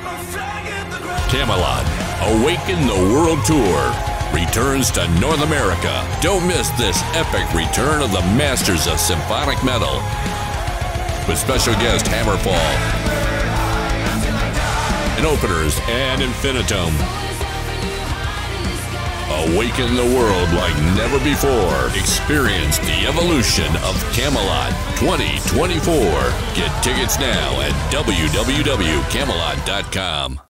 Kamelot, Awaken the World Tour returns to North America. Don't miss this epic return of the masters of symphonic metal with special guest Hammerfall and openers and Infinitum. Awaken the world like never before. Experience the evolution of Kamelot 2024. Get tickets now at www.kamelot.com.